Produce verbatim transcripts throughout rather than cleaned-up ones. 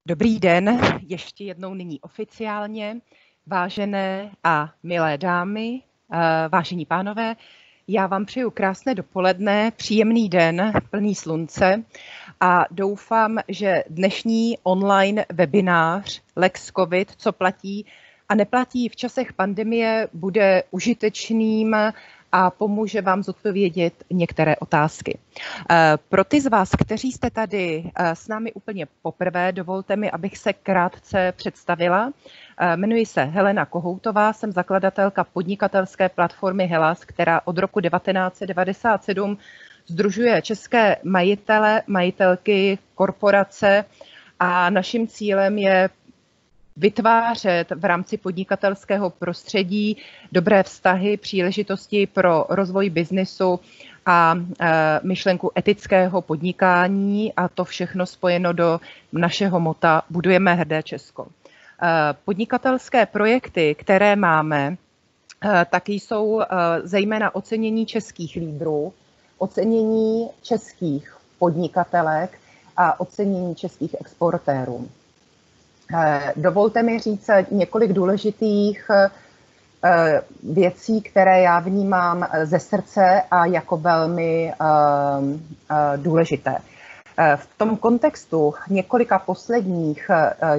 Dobrý den, ještě jednou nyní oficiálně, vážené a milé dámy, vážení pánové, já vám přeju krásné dopoledne, příjemný den, plný slunce a doufám, že dnešní online webinář Lex COVID, co platí a neplatí v časech pandemie, bude užitečným a pomůže vám zodpovědět některé otázky. Pro ty z vás, kteří jste tady s námi úplně poprvé, dovolte mi, abych se krátce představila. Jmenuji se Helena Kohoutová, jsem zakladatelka podnikatelské platformy Helas, která od roku devatenáct set devadesát sedm sdružuje české majitele, majitelky, korporace a naším cílem je vytvářet v rámci podnikatelského prostředí dobré vztahy, příležitosti pro rozvoj biznesu a myšlenku etického podnikání, a to všechno spojeno do našeho mota Budujeme hrdé Česko. Podnikatelské projekty, které máme, taky jsou zejména ocenění českých lídrů, ocenění českých podnikatelek a ocenění českých exportérů. Dovolte mi říct několik důležitých věcí, které já vnímám ze srdce a jako velmi důležité. V tom kontextu několika posledních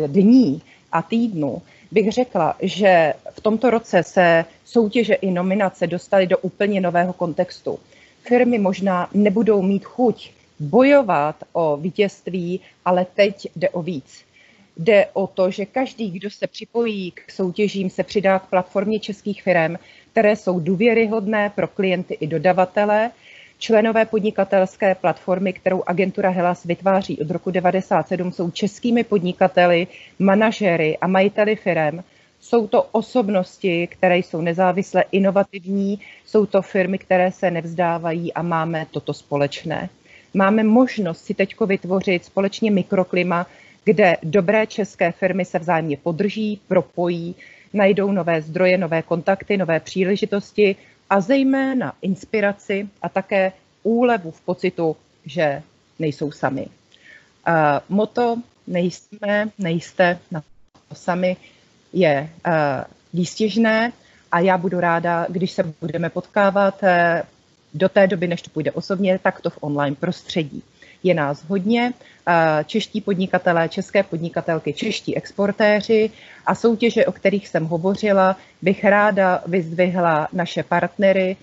dní a týdnů bych řekla, že v tomto roce se soutěže i nominace dostaly do úplně nového kontextu. Firmy možná nebudou mít chuť bojovat o vítězství, ale teď jde o víc. Jde o to, že každý, kdo se připojí k soutěžím, se přidá k platformě českých firem, které jsou důvěryhodné pro klienty i dodavatele. Členové podnikatelské platformy, kterou agentura Helas vytváří od roku devadesát sedm, jsou českými podnikateli, manažery a majiteli firem. Jsou to osobnosti, které jsou nezávisle inovativní, jsou to firmy, které se nevzdávají a máme toto společné. Máme možnost si teď vytvořit společně mikroklima, kde dobré české firmy se vzájemně podrží, propojí, najdou nové zdroje, nové kontakty, nové příležitosti a zejména inspiraci a také úlevu v pocitu, že nejsou sami. Uh, moto nejsme, nejste na to sami je uh, výstěžné a já budu ráda, když se budeme potkávat uh, do té doby, než to půjde osobně, tak to v online prostředí. Je nás hodně, čeští podnikatelé, české podnikatelky, čeští exportéři a soutěže, o kterých jsem hovořila, bych ráda vyzdvihla naše partnery.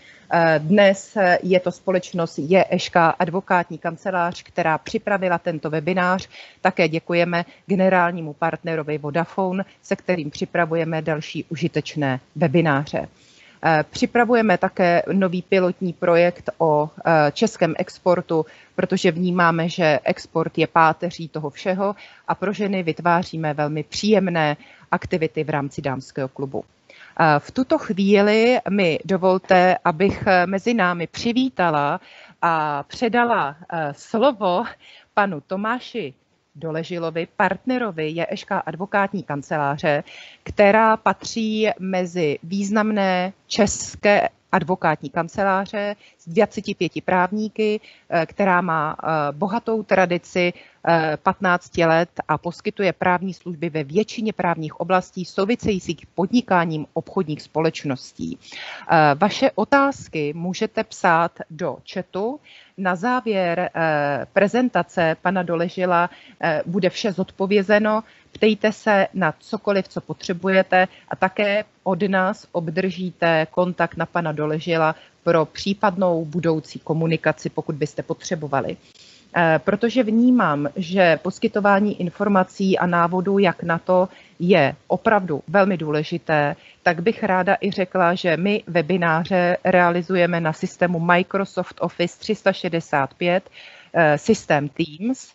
Dnes je to společnost J Š K advokátní kancelář, která připravila tento webinář. Také děkujeme generálnímu partnerovi Vodafone, se kterým připravujeme další užitečné webináře. Připravujeme také nový pilotní projekt o českém exportu, protože vnímáme, že export je páteří toho všeho a pro ženy vytváříme velmi příjemné aktivity v rámci dámského klubu. V tuto chvíli mi dovolte, abych mezi námi přivítala a předala slovo panu Tomáši Doležilovi, partnerovi J Š K advokátní kanceláře, která patří mezi významné české advokátní kanceláře s dvaceti pěti právníky, která má bohatou tradici patnácti let a poskytuje právní služby ve většině právních oblastí souvisejících podnikáním obchodních společností. Vaše otázky můžete psát do chatu. Na závěr prezentace pana Doležila bude vše zodpovězeno. Ptejte se na cokoliv, co potřebujete a také od nás obdržíte kontakt na pana Doležila pro případnou budoucí komunikaci, pokud byste potřebovali. Protože vnímám, že poskytování informací a návodů, jak na to, je opravdu velmi důležité, tak bych ráda i řekla, že my webináře realizujeme na systému Microsoft Office tři sta šedesát pět, systém Teams,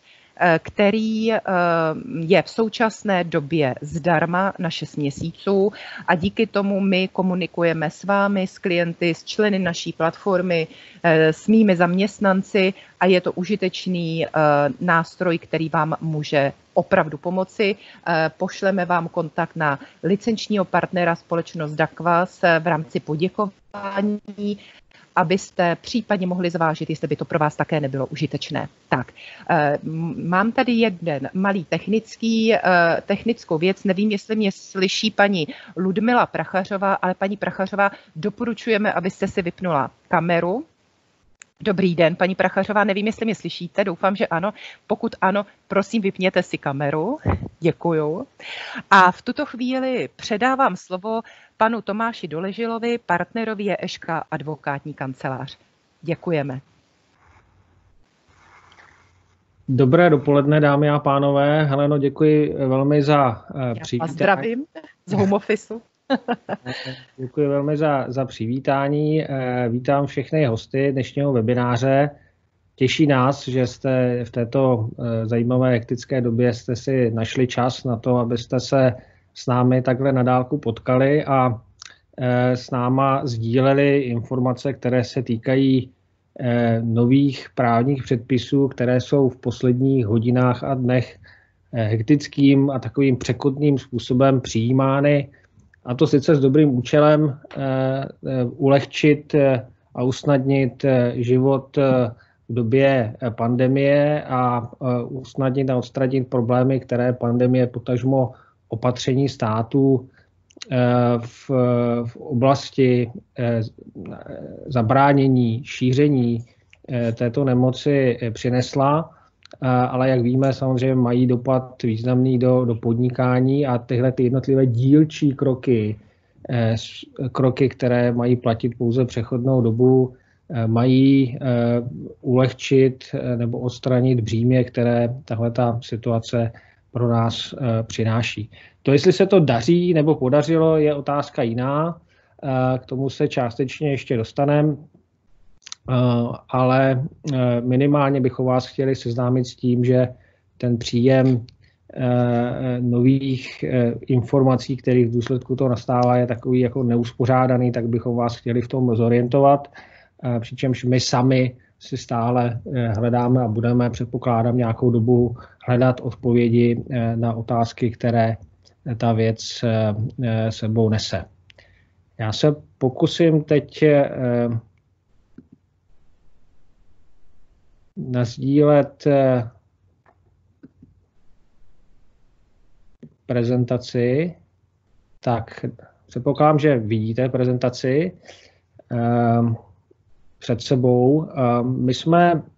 který je v současné době zdarma na šest měsíců a díky tomu my komunikujeme s vámi, s klienty, s členy naší platformy, s mými zaměstnanci a je to užitečný nástroj, který vám může opravdu pomoci. Pošleme vám kontakt na licenčního partnera společnost Dakvas v rámci poděkování abyste případně mohli zvážit, jestli by to pro vás také nebylo užitečné. Tak, mám tady jeden malý technický, technickou věc, nevím, jestli mě slyší paní Ludmila Prachařová, ale paní Prachařová, doporučujeme, abyste si vypnula kameru. Dobrý den, paní Prachařová, nevím, jestli mě slyšíte, doufám, že ano. Pokud ano, prosím, vypněte si kameru. Děkuju. A v tuto chvíli předávám slovo panu Tomáši Doležilovi, partnerovi J Š K advokátní kancelář. Děkujeme. Dobré dopoledne, dámy a pánové. Heleno, děkuji velmi za přivítání. Zdravím z home officeu. Děkuji velmi za, za přivítání. Vítám všechny hosty dnešního webináře. Těší nás, že jste v této zajímavé hektické době jste si našli čas na to, abyste se s námi takhle na dálku potkali a s náma sdíleli informace, které se týkají nových právních předpisů, které jsou v posledních hodinách a dnech hektickým a takovým překotným způsobem přijímány. A to sice s dobrým účelem ulehčit a usnadnit život v době pandemie a usnadnit a odstranit problémy, které pandemie, potažmo opatření států v, v oblasti zabránění, šíření této nemoci přinesla. Ale jak víme, samozřejmě mají dopad významný do, do podnikání a tyhle ty jednotlivé dílčí kroky, kroky, které mají platit pouze přechodnou dobu, mají ulehčit nebo odstranit břímě, které tahle ta situace pro nás přináší. To, jestli se to daří nebo podařilo, je otázka jiná. K tomu se částečně ještě dostaneme. Ale minimálně bychom vás chtěli seznámit s tím, že ten příjem nových informací, který v důsledku toho nastává, je takový jako neuspořádaný, tak bychom vás chtěli v tom zorientovat. Přičemž my sami si stále hledáme a budeme, předpokládám, nějakou dobu hledat odpovědi na otázky, které ta věc sebou nese. Já se pokusím teď nasdílet prezentaci. Tak, předpokládám, že vidíte prezentaci um, před sebou. Um, my jsme uh,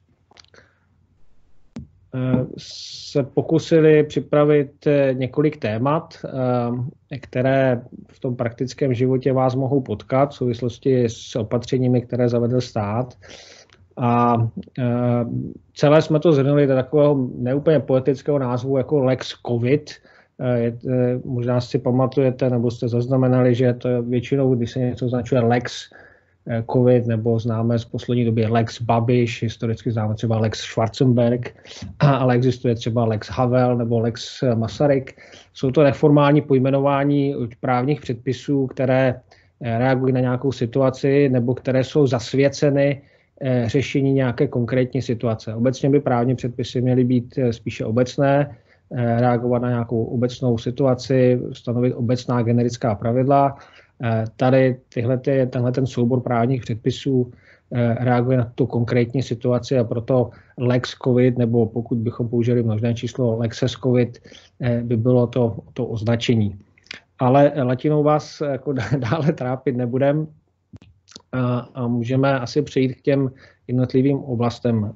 se pokusili připravit několik témat, um, které v tom praktickém životě vás mohou potkat v souvislosti s opatřeními, které zavedl stát. A e, celé jsme to zhrnuli do takového neúplně poetického názvu jako Lex COVID. E, e, možná si pamatujete, nebo jste zaznamenali, že to většinou, když se něco označuje Lex COVID, nebo známe z poslední doby Lex Babiš, historicky známe třeba Lex Schwarzenberg, ale existuje třeba Lex Havel nebo Lex Masaryk. Jsou to neformální pojmenování právních předpisů, které reagují na nějakou situaci nebo které jsou zasvěceny řešení nějaké konkrétní situace. Obecně by právní předpisy měly být spíše obecné, reagovat na nějakou obecnou situaci, stanovit obecná generická pravidla. Tady tyhle, tenhle ten soubor právních předpisů reaguje na tu konkrétní situaci a proto Lex COVID, nebo pokud bychom použili množné číslo Lexes COVID, by bylo to, to označení. Ale latinou vás jako dále trápit nebudem. A můžeme asi přejít k těm jednotlivým oblastem.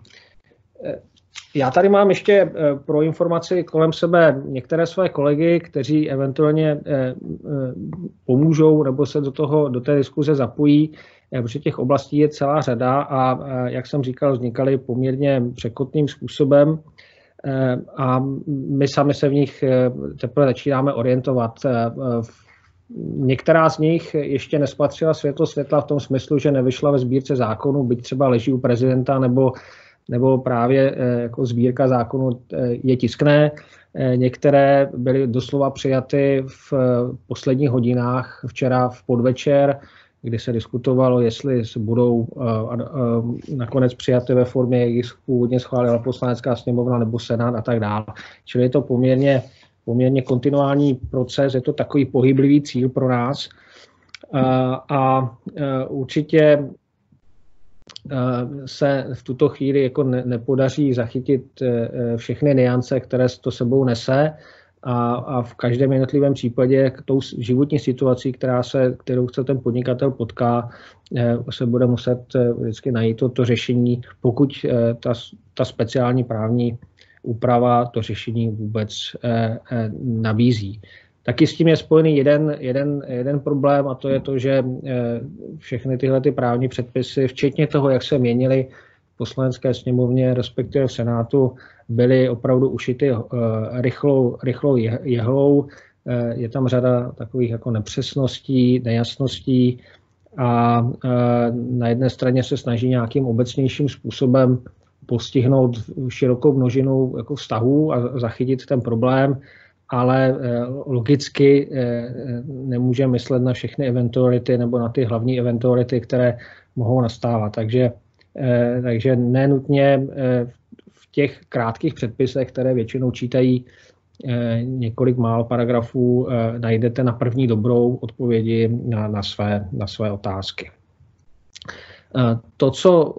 Já tady mám ještě pro informaci kolem sebe některé své kolegy, kteří eventuálně pomůžou nebo se do toho, do té diskuze zapojí, protože těch oblastí je celá řada a jak jsem říkal, vznikaly poměrně překotným způsobem a my sami se v nich teprve začínáme orientovat. Některá z nich ještě nespatřila světlo světla v tom smyslu, že nevyšla ve sbírce zákonů, byť třeba leží u prezidenta nebo, nebo právě jako sbírka zákonů je tiskné. Některé byly doslova přijaty v posledních hodinách, včera v podvečer, kdy se diskutovalo, jestli se budou nakonec přijaty ve formě, jak jich původně schválila Poslanecká sněmovna nebo Senát a tak dále. Čili je to poměrně poměrně kontinuální proces, je to takový pohyblivý cíl pro nás. A určitě se v tuto chvíli jako nepodaří zachytit všechny nuance, které to sebou nese. A, a v každém jednotlivém případě tou životní situací, která se, kterou se ten podnikatel potká, se bude muset vždycky najít to, to řešení, pokud ta, ta speciální právní úprava to řešení vůbec nabízí. Taky s tím je spojený jeden, jeden, jeden problém, a to je to, že všechny tyhle ty právní předpisy, včetně toho, jak se měnily v Poslanecké sněmovně, respektive v Senátu, byly opravdu ušity rychlou, rychlou jehlou. Je tam řada takových jako nepřesností, nejasností a na jedné straně se snaží nějakým obecnějším způsobem postihnout širokou množinu jako vztahů a zachytit ten problém, ale logicky nemůže myslet na všechny eventuality nebo na ty hlavní eventuality, které mohou nastávat. Takže, takže nenutně v těch krátkých předpisech, které většinou čítají několik málo paragrafů, najdete na první dobrou odpovědi na, na, své, na své otázky. To, co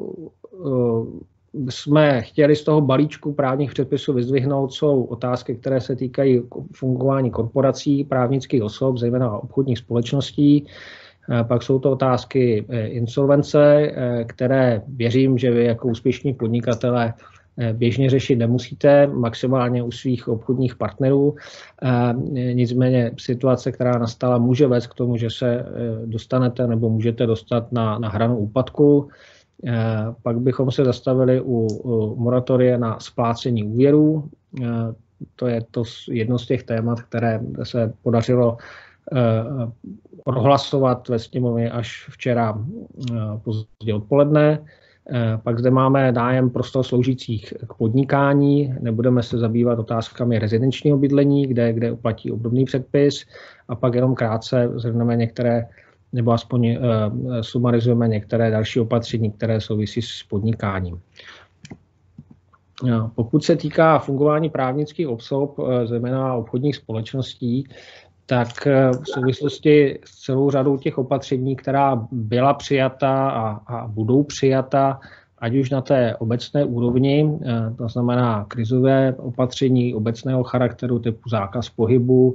jsme chtěli z toho balíčku právních předpisů vyzdvihnout, jsou otázky, které se týkají fungování korporací, právnických osob, zejména obchodních společností. Pak jsou to otázky insolvence, které věřím, že vy jako úspěšní podnikatelé běžně řešit nemusíte, maximálně u svých obchodních partnerů. Nicméně situace, která nastala, může vést k tomu, že se dostanete nebo můžete dostat na, na hranu úpadku. Pak bychom se zastavili u, u moratoria na splácení úvěrů. To je to jedno z těch témat, které se podařilo prohlasovat ve sněmovně až včera pozdě odpoledne. Pak zde máme nájem prostor sloužících k podnikání. Nebudeme se zabývat otázkami rezidenčního bydlení, kde, kde uplatí obdobný předpis. A pak jenom krátce zhrneme některé, nebo aspoň uh, sumarizujeme některé další opatření, které souvisí s podnikáním. Pokud se týká fungování právnických osob, zejména obchodních společností, tak v souvislosti s celou řadou těch opatření, která byla přijata a, a budou přijata, ať už na té obecné úrovni, to znamená krizové opatření obecného charakteru typu zákaz pohybu,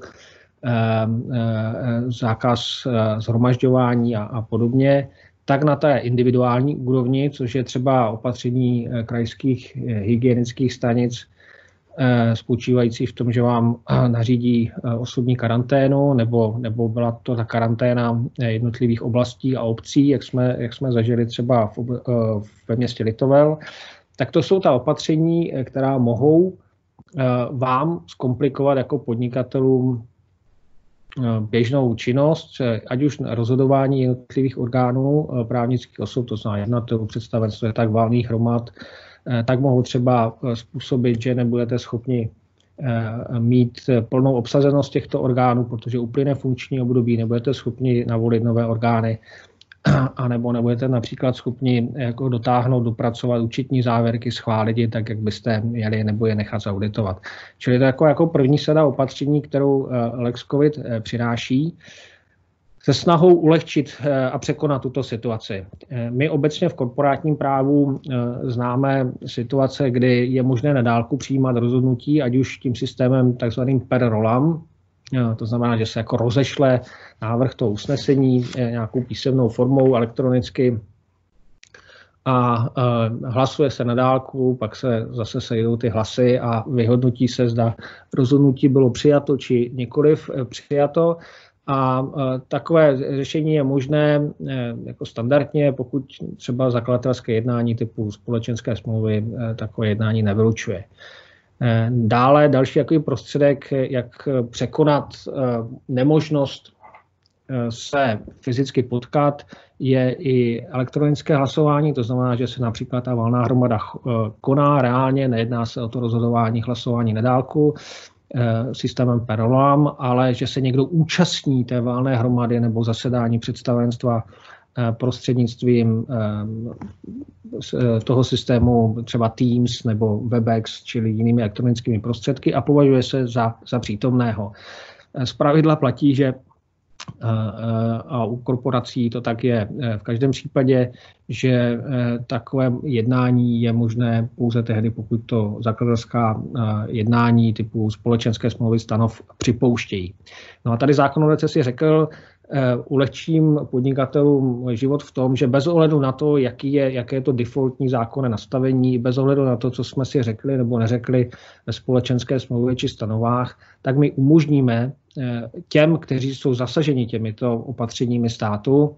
zákaz shromažďování a, a podobně, tak na té individuální úrovni, což je třeba opatření krajských hygienických stanic, spočívající v tom, že vám nařídí osobní karanténu, nebo, nebo byla to ta karanténa jednotlivých oblastí a obcí, jak jsme, jak jsme zažili třeba v, ve městě Litovel, tak to jsou ta opatření, která mohou vám zkomplikovat jako podnikatelům běžnou činnost, ať už rozhodování jednotlivých orgánů právnických osob, to znamená jednatelů, představenstv, tak valných hromad, tak mohou třeba způsobit, že nebudete schopni mít plnou obsazenost těchto orgánů, protože uplyne funkční období, nebudete schopni navolit nové orgány, anebo nebudete například schopni jako dotáhnout, dopracovat účetní závěrky, schválit je tak, jak byste měli, nebo je nechat zauditovat. Čili to je jako, jako první sada opatření, kterou Lex COVID přináší, se snahou ulehčit a překonat tuto situaci. My obecně v korporátním právu známe situace, kdy je možné na dálku přijímat rozhodnutí, ať už tím systémem takzvaným per rollam, to znamená, že se jako rozešle návrh toho usnesení nějakou písemnou formou elektronicky a hlasuje se na dálku, pak se zase sejdou ty hlasy a vyhodnotí se, zda rozhodnutí bylo přijato či nikoliv přijato. A takové řešení je možné jako standardně, pokud třeba zakladatelské jednání typu společenské smlouvy takové jednání nevylučuje. Dále další jaký prostředek, jak překonat nemožnost se fyzicky potkat, je i elektronické hlasování, to znamená, že se například ta valná hromada koná reálně, nejedná se o to rozhodování hlasování na dálku, systémem per rollam, ale že se někdo účastní té valné hromady nebo zasedání představenstva prostřednictvím toho systému třeba Teams nebo Webex, čili jinými elektronickými prostředky a považuje se za, za přítomného. Zpravidla platí, že a u korporací to tak je v každém případě, že takové jednání je možné pouze tehdy, pokud to zakladatelská jednání typu společenské smlouvy stanov připouštějí. No a tady zákonodárce si řekl, ulehčím podnikatelům život v tom, že bez ohledu na to, jaký je, jaké je to defaultní zákonné nastavení, bez ohledu na to, co jsme si řekli nebo neřekli ve společenské smlouvě či stanovách, tak my umožníme těm, kteří jsou zasaženi těmito opatřeními státu,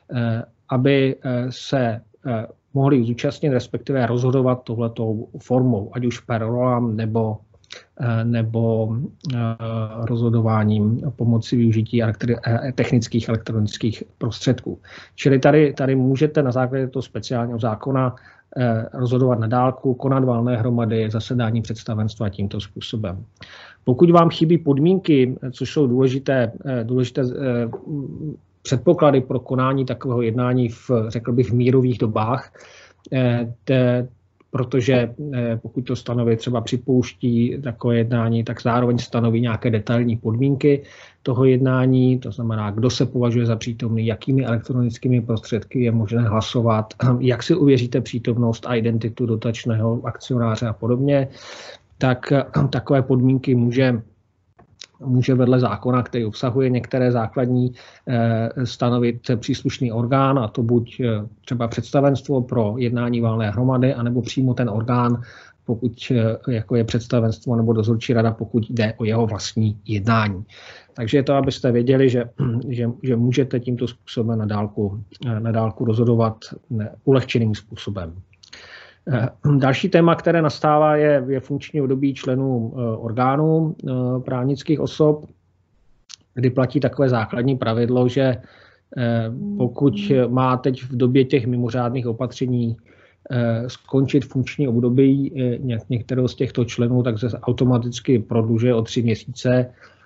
aby se mohli zúčastnit, respektive rozhodovat touhletou formou, ať už per rollam nebo nebo rozhodováním pomocí využití technických elektronických prostředků. Čili tady, tady můžete na základě toho speciálního zákona rozhodovat na dálku, konat valné hromady, zasedání představenstva tímto způsobem. Pokud vám chybí podmínky, což jsou důležité, důležité předpoklady pro konání takového jednání v, řekl bych, v mírových dobách, te, protože pokud to stanoví třeba připouští takové jednání, tak zároveň stanoví nějaké detailní podmínky toho jednání, to znamená, kdo se považuje za přítomný, jakými elektronickými prostředky je možné hlasovat, jak si uvěříte přítomnost a identitu dotačného akcionáře a podobně, tak takové podmínky může může vedle zákona, který obsahuje některé základní, stanovit příslušný orgán, a to buď třeba představenstvo pro jednání valné hromady, anebo přímo ten orgán, pokud jako je představenstvo nebo dozorčí rada, pokud jde o jeho vlastní jednání. Takže je to, abyste věděli, že, že, že můžete tímto způsobem na dálku, na dálku rozhodovat ulehčeným způsobem. Další téma, které nastává, je, je funkční období členů orgánů právnických osob, kdy platí takové základní pravidlo, že pokud má teď v době těch mimořádných opatření skončit funkční období některého z těchto členů, tak se automaticky prodlužuje o tři měsíce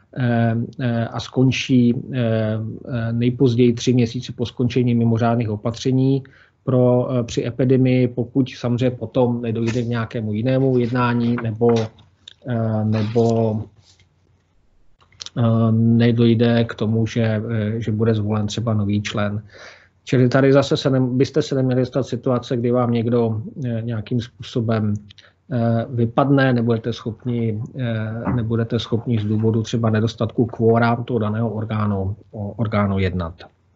a skončí nejpozději tři měsíce po skončení mimořádných opatření. Pro, při epidemii, pokud samozřejmě potom nedojde k nějakému jinému jednání nebo, nebo nedojde k tomu, že, že bude zvolen třeba nový člen. Čili tady zase se ne, byste se neměli dostat situace, kdy vám někdo nějakým způsobem vypadne, nebudete schopni, nebudete schopni z důvodu třeba nedostatku kvóra toho daného orgánu, orgánu jednat.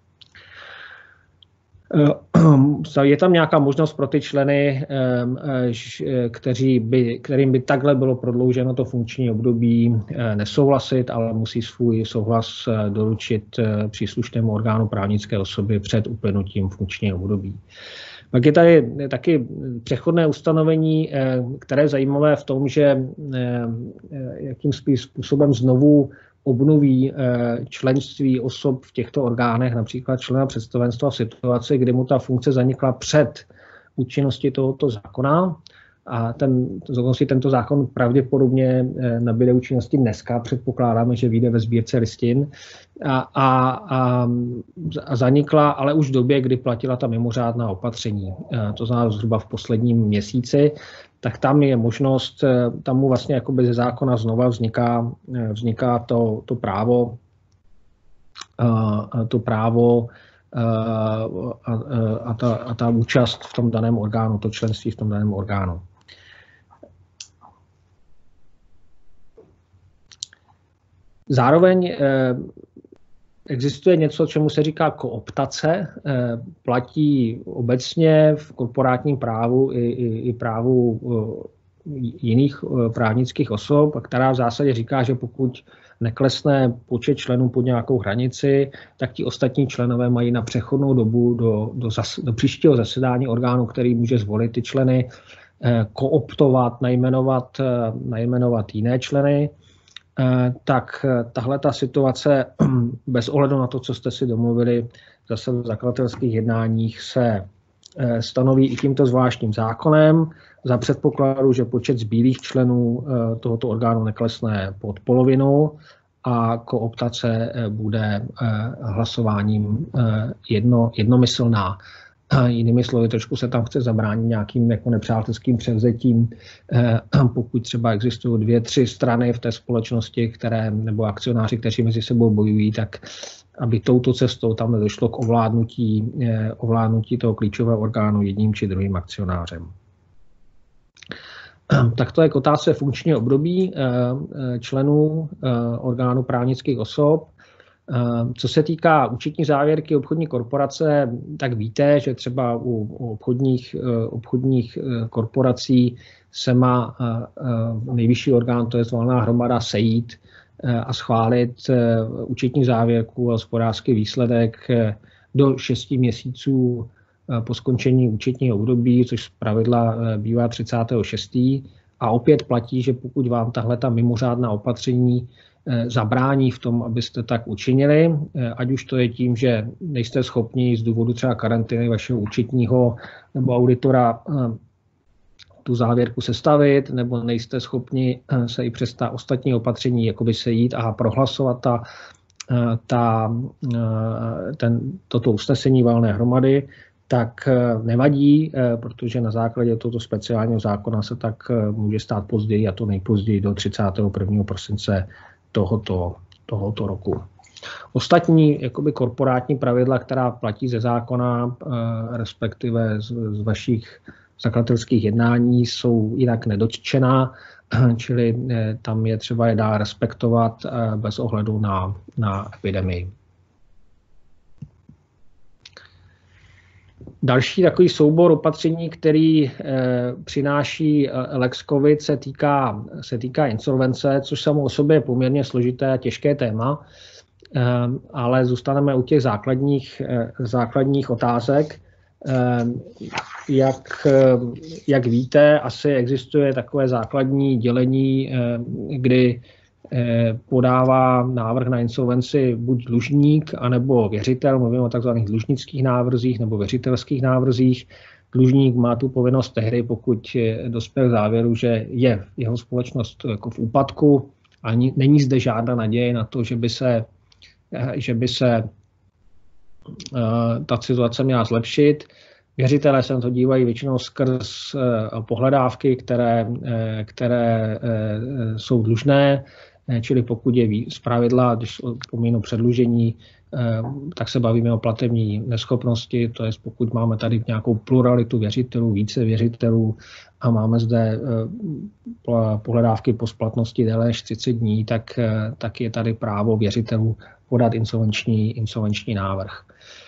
Je tam nějaká možnost pro ty členy, kteří by, kterým by takhle bylo prodlouženo to funkční období, nesouhlasit, ale musí svůj souhlas doručit příslušnému orgánu právnické osoby před uplynutím funkčního období. Pak je tady taky přechodné ustanovení, které je zajímavé v tom, že jakým způsobem znovu obnoví členství osob v těchto orgánech, například člena představenstva v situaci, kdy mu ta funkce zanikla před účinností tohoto zákona. A ten, tento zákon pravděpodobně nabyde účinnosti dneska, předpokládáme, že vyjde ve sbírce listin, a, a, a, a zanikla, ale už v době, kdy platila ta mimořádná opatření, to znamená zhruba v posledním měsíci, tak tam je možnost, tam mu vlastně jakoby ze zákona znova vzniká, vzniká to, to právo, to právo a, a, ta, a ta účast v tom daném orgánu, to členství v tom daném orgánu. Zároveň existuje něco, čemu se říká kooptace. Platí obecně v korporátním právu i, i, i právu jiných právnických osob, která v zásadě říká, že pokud neklesne počet členů pod nějakou hranici, tak ti ostatní členové mají na přechodnou dobu do, do, zas, do příštího zasedání orgánu, který může zvolit ty členy, kooptovat, najmenovat, najmenovat jiné členy. Tak tahle ta situace bez ohledu na to, co jste si domluvili zase v zakladatelských jednáních, se stanoví i tímto zvláštním zákonem za předpokladu, že počet zbylých členů tohoto orgánu neklesne pod polovinu a kooptace bude hlasováním jedno, jednomyslná. Jinými slovy, trošku se tam chce zabránit nějakým jako nepřátelským převzetím, pokud třeba existují dvě, tři strany v té společnosti, které, nebo akcionáři, kteří mezi sebou bojují, tak aby touto cestou tam nedošlo k ovládnutí, ovládnutí toho klíčového orgánu jedním či druhým akcionářem. Tak to je k otázce funkčního období členů orgánu právnických osob. Co se týká účetní závěrky obchodní korporace, tak víte, že třeba u obchodních, obchodních korporací se má nejvyšší orgán, to je valná hromada, sejít a schválit účetní závěrku a hospodářský výsledek do šesti měsíců po skončení účetního období, což zpravidla bývá třicátého šestého A opět platí, že pokud vám tahle ta mimořádná opatření zabrání v tom, abyste tak učinili, ať už to je tím, že nejste schopni z důvodu třeba karantény vašeho účetního nebo auditora tu závěrku sestavit, nebo nejste schopni se i přes ta ostatní opatření jakoby sejít a prohlasovat ta, ta, ten, toto usnesení valné hromady, tak nevadí, protože na základě tohoto speciálního zákona se tak může stát později, a to nejpozději do třicátého prvního prosince tohoto, tohoto roku. Ostatní jakoby korporátní pravidla, která platí ze zákona, respektive z, z vašich zakladatelských jednání, jsou jinak nedotčená, čili tam je třeba je dál respektovat bez ohledu na, na epidemii. Další takový soubor opatření, který e, přináší Lex COVID, se týká, se týká insolvence, což samo o sobě je poměrně složité a těžké téma, e, ale zůstaneme u těch základních, e, základních otázek. E, jak, e, jak víte, asi existuje takové základní dělení, e, kdy podává návrh na insolvenci buď dlužník, anebo věřitel, mluvím o takzvaných dlužnických návrzích nebo věřitelských návrzích. Dlužník má tu povinnost tehdy, pokud dospěl k závěru, že je jeho společnost jako v úpadku a není zde žádná naděje na to, že by se, že by se ta situace měla zlepšit. Věřitelé se na to dívají většinou skrz pohledávky, které, které jsou dlužné, čili pokud je zpravidla, když pomínu předlužení, tak se bavíme o platební neschopnosti, to je pokud máme tady nějakou pluralitu věřitelů, více věřitelů a máme zde pohledávky po splatnosti déle než třicet dní, tak, tak je tady právo věřitelů podat insolvenční, insolvenční návrh.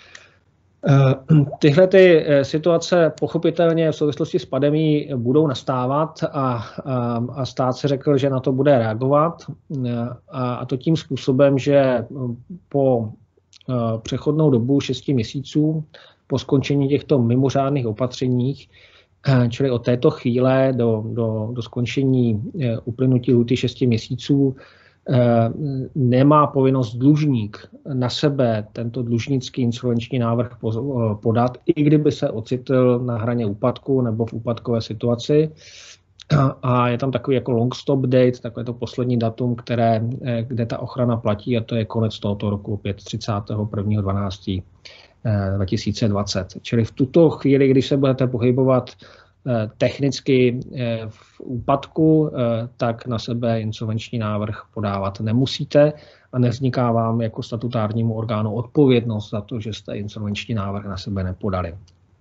Tyhle ty situace pochopitelně v souvislosti s pandemií budou nastávat a, a, a stát se řekl, že na to bude reagovat, a, a to tím způsobem, že po přechodnou dobu šesti měsíců po skončení těchto mimořádných opatřeních, čili od této chvíle do, do, do skončení uplynutí lhůty šesti měsíců, nemá povinnost dlužník na sebe tento dlužnický insolvenční návrh podat, i kdyby se ocitl na hraně úpadku nebo v úpadkové situaci. A je tam takový jako long stop date, takové to poslední datum, které, kde ta ochrana platí, a to je konec tohoto roku, opět třicátého prvního dvanáctého dva tisíce dvacet. Čili v tuto chvíli, když se budete pohybovat technicky v úpadku, tak na sebe insolvenční návrh podávat nemusíte a nevzniká vám jako statutárnímu orgánu odpovědnost za to, že jste insolvenční návrh na sebe nepodali.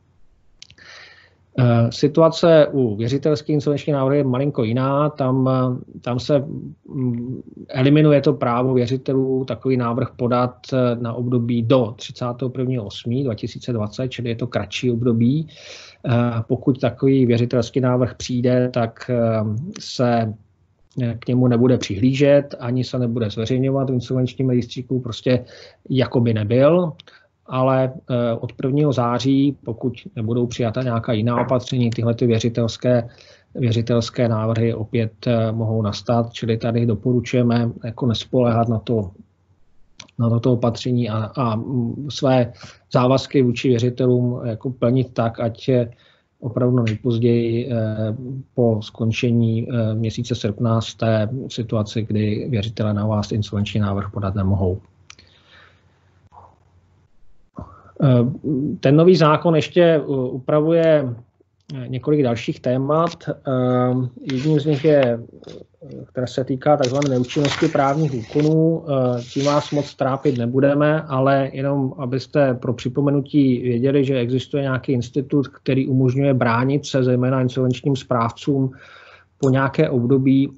Situace u věřitelských insolvenčních návrhů je malinko jiná. Tam, tam se eliminuje to právo věřitelů takový návrh podat na období do třicátého prvního osmého dva tisíce dvacet, čili je to kratší období. Pokud takový věřitelský návrh přijde, tak se k němu nebude přihlížet, ani se nebude zveřejňovat v insolvenčním rejstříku, prostě jako by nebyl. Ale od prvního září, pokud nebudou přijata nějaká jiná opatření, tyhle ty věřitelské, věřitelské návrhy opět mohou nastat, čili tady doporučujeme jako nespoléhat na to, na toto opatření a, a své závazky vůči věřitelům jako plnit tak, ať opravdu nejpozději po skončení měsíce srpna z té situace, kdy věřitelé na vás insolvenční návrh podat nemohou. Ten nový zákon ještě upravuje několik dalších témat. Jedním z nich je, která se týká tzv. Neúčinnosti právních úkonů. Tím vás moc trápit nebudeme, ale jenom abyste pro připomenutí věděli, že existuje nějaký institut, který umožňuje bránit se zejména insolvenčním správcům po nějaké období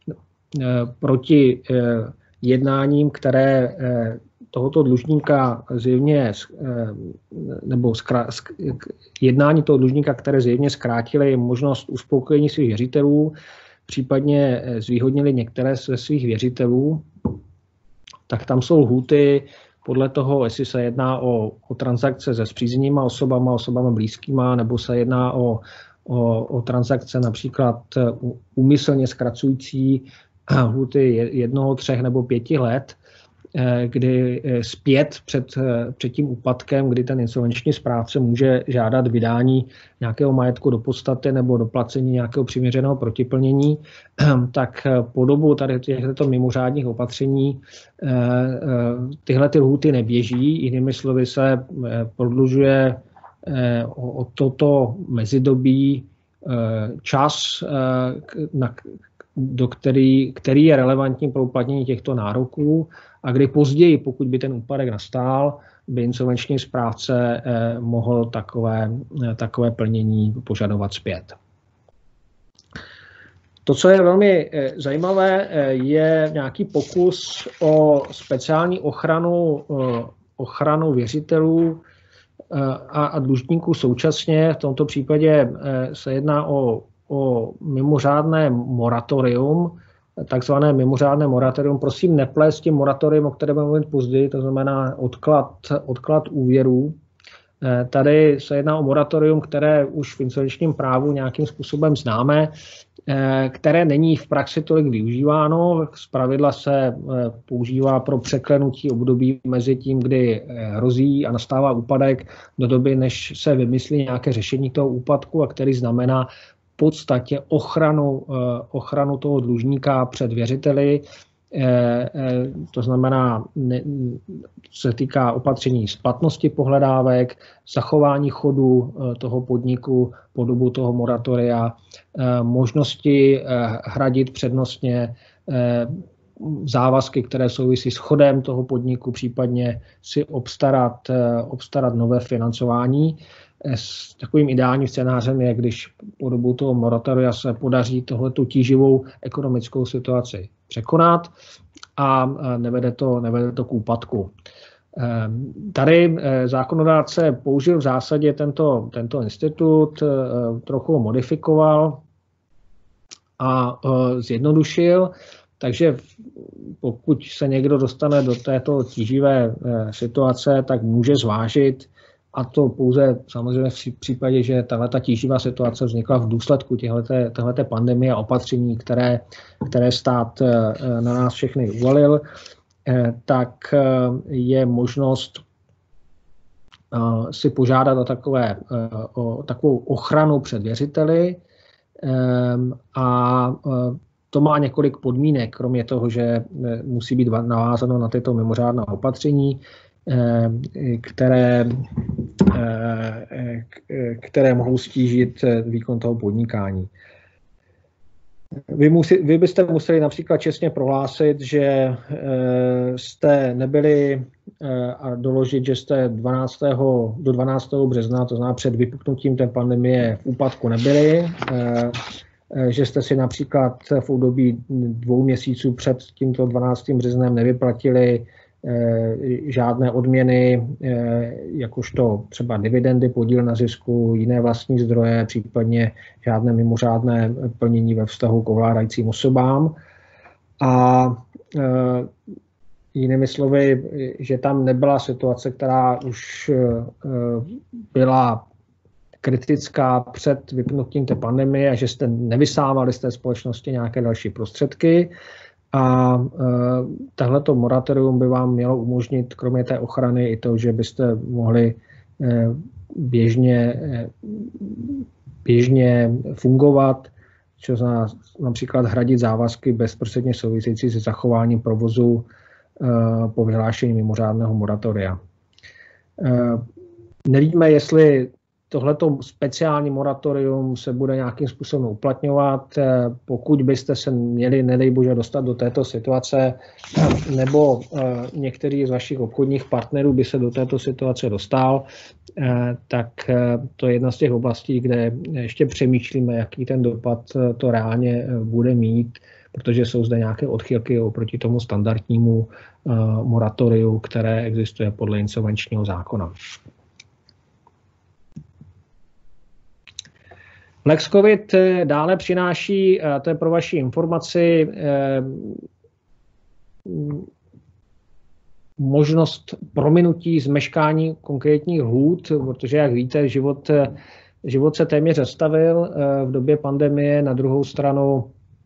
proti jednáním, které tohoto dlužníka zjevně, nebo jednání toho dlužníka, které zjevně zkrátily možnost uspokojení svých věřitelů, případně zvýhodnili některé ze svých věřitelů, tak tam jsou lhůty podle toho, jestli se jedná o, o transakce se spřízněnýma osobama, osobama blízkýma, nebo se jedná o, o, o transakce například úmyslně zkracující lhůty jednoho, třech nebo pěti let, kdy zpět před, před tím úpadkem, kdy ten insolvenční správce může žádat vydání nějakého majetku do podstaty nebo doplacení nějakého přiměřeného protiplnění, tak po dobu tady těchto mimořádných opatření tyhle ty lhůty neběží. Jinými slovy se prodlužuje o toto mezidobí čas, na, do který, který je relevantní pro uplatnění těchto nároků, a kdy později, pokud by ten úpadek nastal, by insolvenční správce eh, mohl takové, eh, takové plnění požadovat zpět. To, co je velmi eh, zajímavé, eh, je nějaký pokus o speciální ochranu, eh, ochranu věřitelů eh, a, a dlužníků současně. V tomto případě eh, se jedná o, o mimořádné moratorium, takzvané mimořádné moratorium. Prosím, neplést s tím moratorium, o kterém budeme mluvit později, to znamená odklad, odklad úvěrů. Tady se jedná o moratorium, které už v insolvenčním právu nějakým způsobem známe, které není v praxi tolik využíváno. Zpravidla se používá pro překlenutí období mezi tím, kdy hrozí a nastává úpadek, do doby, než se vymyslí nějaké řešení toho úpadku, a který znamená v podstatě ochranu, ochranu toho dlužníka před věřiteli. To znamená, se týká opatření splatnosti pohledávek, zachování chodu toho podniku po dobu toho moratoria, možnosti hradit přednostně závazky, které souvisí s chodem toho podniku, případně si obstarat, obstarat nové financování. S takovým ideálním scénářem je, když po dobu toho moratoria se podaří tohletu tíživou ekonomickou situaci překonat a nevede to, nevede to k úpadku. Tady zákonodárce použil v zásadě tento, tento institut, trochu modifikoval a zjednodušil, takže pokud se někdo dostane do této tíživé situace, tak může zvážit, a to pouze samozřejmě v případě, že tahleta tíživá situace vznikla v důsledku téhleté pandemie a opatření, které, které stát na nás všechny uvalil, tak je možnost si požádat o, takové, o takovou ochranu před věřiteli, a to má několik podmínek, kromě toho, že musí být navázáno na tyto mimořádná opatření, které, které mohou stížit výkon toho podnikání. Vy, musí, vy byste museli například čestně prohlásit, že jste nebyli a doložit, že jste dvanáctého do dvanáctého března, to znamená před vypuknutím té pandemie, v úpadku nebyli, že jste si například v období dvou měsíců před tímto dvanáctým březnem nevyplatili žádné odměny, jakožto třeba dividendy, podíl na zisku, jiné vlastní zdroje, případně žádné mimořádné plnění ve vztahu k ovládajícím osobám. A e, jinými slovy, že tam nebyla situace, která už e, byla kritická před vypnutím té pandemie, a že jste nevysávali z té společnosti nějaké další prostředky. A e, tahleto moratorium by vám mělo umožnit, kromě té ochrany, i to, že byste mohli e, běžně, e, běžně fungovat, co znamená například hradit závazky bezprostředně související se zachováním provozu e, po vyhlášení mimořádného moratoria. E, Nevíme, jestli tohleto speciální moratorium se bude nějakým způsobem uplatňovat, pokud byste se měli, nedej bože, dostat do této situace, nebo některý z vašich obchodních partnerů by se do této situace dostal, tak to je jedna z těch oblastí, kde ještě přemýšlíme, jaký ten dopad to reálně bude mít, protože jsou zde nějaké odchylky oproti tomu standardnímu moratoriu, které existuje podle insolvenčního zákona. Lex COVID dále přináší, to je pro vaši informaci, možnost prominutí zmeškání konkrétních lhůt, protože, jak víte, život, život se téměř zastavil v době pandemie. Na druhou stranu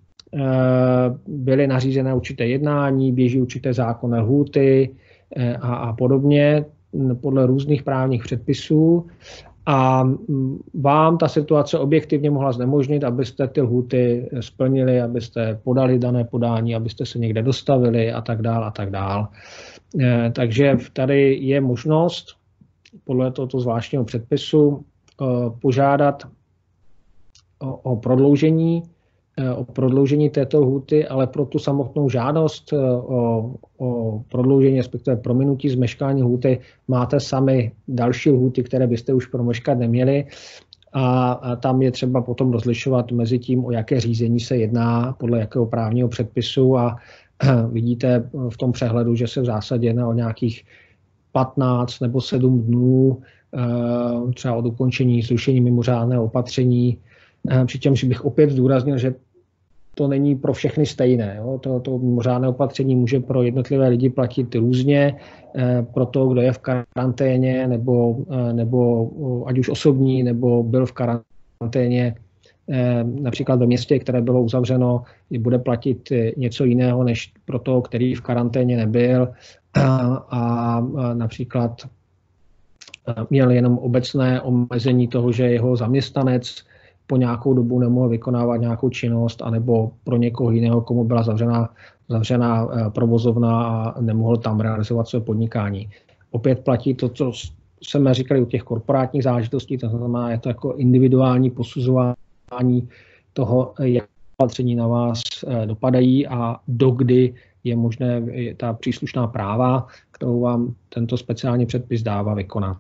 byly nařízené určité jednání, běží určité zákonné lhůty a, a podobně podle různých právních předpisů. A vám ta situace objektivně mohla znemožnit, abyste ty lhůty splnili, abyste podali dané podání, abyste se někde dostavili a tak dál a tak dál. Takže tady je možnost podle tohoto zvláštního předpisu požádat o prodloužení, o prodloužení této lhůty, ale pro tu samotnou žádost o, o prodloužení, respektive prominutí zmeškání lhůty, máte sami další lhůty, které byste už promeškat neměli. A, a tam je třeba potom rozlišovat mezi tím, o jaké řízení se jedná, podle jakého právního předpisu. A vidíte v tom přehledu, že se v zásadě jedná o nějakých patnáct nebo sedm dnů, třeba od ukončení zrušení mimořádného opatření. Přičemž bych opět zdůraznil, že to není pro všechny stejné. Jo. To, to mimořádné opatření může pro jednotlivé lidi platit různě. Pro to, kdo je v karanténě, nebo, nebo ať už osobní, nebo byl v karanténě například ve městě, které bylo uzavřeno, bude platit něco jiného, než pro toho, který v karanténě nebyl. A například měl jenom obecné omezení toho, že jeho zaměstnanec po nějakou dobu nemohl vykonávat nějakou činnost, anebo pro někoho jiného, komu byla zavřená, zavřená provozovna a nemohl tam realizovat své podnikání. Opět platí to, co jsme říkali u těch korporátních záležitostí, to znamená, je to jako individuální posuzování toho, jak opatření na vás dopadají a dokdy je možné ta příslušná práva, kterou vám tento speciální předpis dává, vykonat.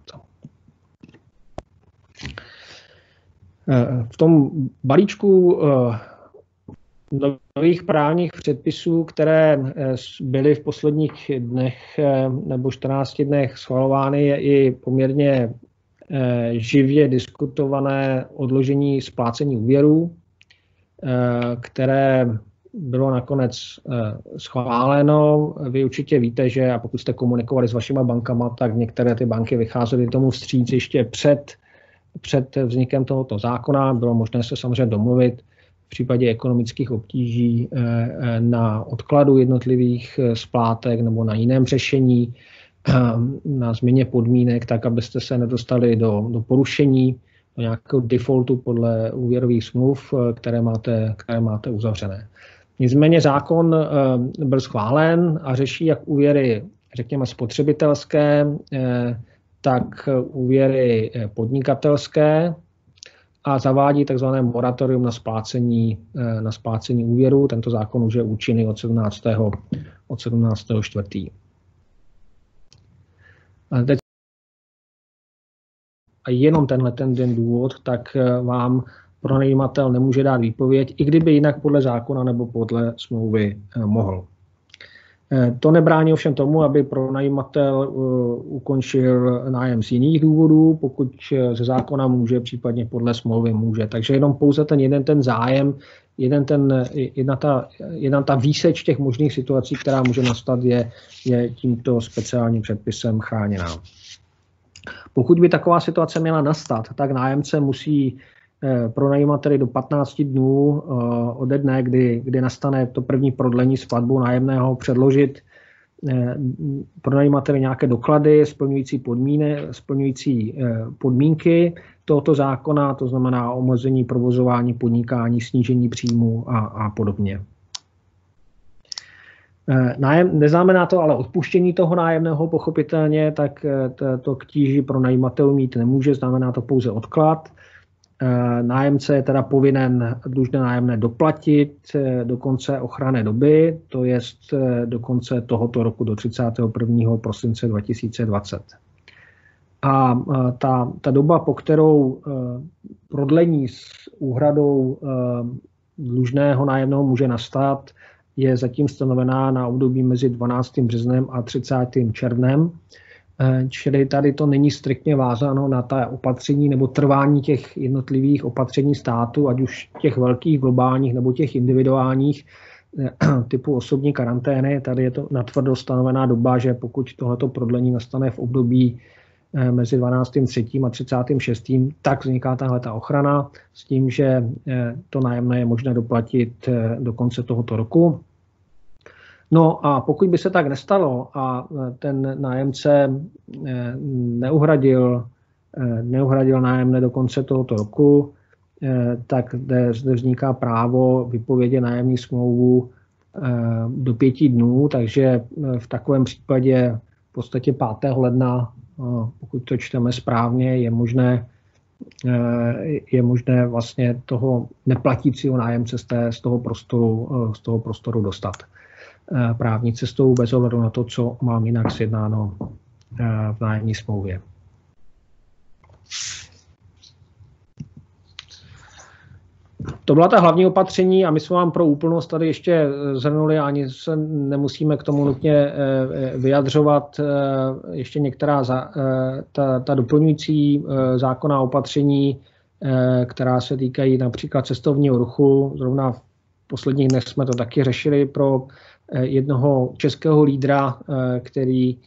V tom balíčku nových právních předpisů, které byly v posledních dnech nebo čtrnácti dnech schvalovány, je i poměrně živě diskutované odložení splácení úvěrů, které bylo nakonec schváleno. Vy určitě víte, že a pokud jste komunikovali s vašima bankama, tak některé ty banky vycházely tomu vstříc ještě před Před vznikem tohoto zákona. Bylo možné se samozřejmě domluvit v případě ekonomických obtíží na odkladu jednotlivých splátek nebo na jiném řešení, na změně podmínek, tak abyste se nedostali do, do porušení, do nějakého defaultu podle úvěrových smluv, které máte, které máte uzavřené. Nicméně zákon byl schválen a řeší jak úvěry, řekněme, spotřebitelské, tak úvěry podnikatelské a zavádí takzvané moratorium na splácení, na splácení úvěru. Tento zákon už je účinný od sedmnáctého od sedmnáctého čtvrtého Teď a jenom tenhle ten den důvod, tak vám pronajímatel nemůže dát výpověď, i kdyby jinak podle zákona nebo podle smlouvy mohl. To nebrání ovšem tomu, aby pronajímatel ukončil nájem z jiných důvodů, pokud ze zákona může, případně podle smlouvy může. Takže jenom pouze ten jeden ten zájem, jeden ten, jedna, ta, jedna ta výseč těch možných situací, která může nastat, je, je tímto speciálním předpisem chráněná. Pokud by taková situace měla nastat, tak nájemce musí pronajímateli do patnácti dnů ode dne, kdy, kdy nastane to první prodlení s platbou nájemného, předložit pronajímateli nějaké doklady splňující, podmíny, splňující podmínky tohoto zákona, to znamená omezení provozování podnikání, snížení příjmu a, a podobně. Nájem, neznamená to ale odpuštění toho nájemného, pochopitelně, tak to, to k tíži pro najímatel mít nemůže, znamená to pouze odklad. Nájemce je teda povinen dlužné nájemné doplatit do konce ochranné doby, to je do konce tohoto roku, do třicátého prvního prosince dva tisíce dvacet. A ta, ta doba, po kterou prodlení s úhradou dlužného nájemného může nastat, je zatím stanovená na období mezi dvanáctým březnem a třicátým červnem. Čili tady to není striktně vázáno na ta opatření nebo trvání těch jednotlivých opatření státu, ať už těch velkých, globálních nebo těch individuálních typu osobní karantény. Tady je to natvrdo stanovená doba, že pokud tohleto prodlení nastane v období mezi dvanáctým třetím a třicátým šestým, tak vzniká tahle ta ochrana s tím, že to nájemné je možné doplatit do konce tohoto roku. No a pokud by se tak nestalo a ten nájemce neuhradil, neuhradil nájemné do konce tohoto roku, tak zde vzniká právo vypovědět nájemní smlouvu do pěti dnů, takže v takovém případě v podstatě pátého ledna, pokud to čteme správně, je možné, je možné vlastně toho neplatícího nájemce z, té, z, toho prostoru, z toho prostoru dostat právní cestou bez ohledu na to, co mám jinak sjednáno v nájemní smlouvě. To byla ta hlavní opatření a my jsme vám pro úplnost tady ještě zhrnuli, ani se nemusíme k tomu nutně vyjadřovat. Ještě některá za, ta, ta doplňující zákonná opatření, která se týkají například cestovního ruchu. Zrovna v posledních dnech jsme to taky řešili pro jednoho českého lídra, který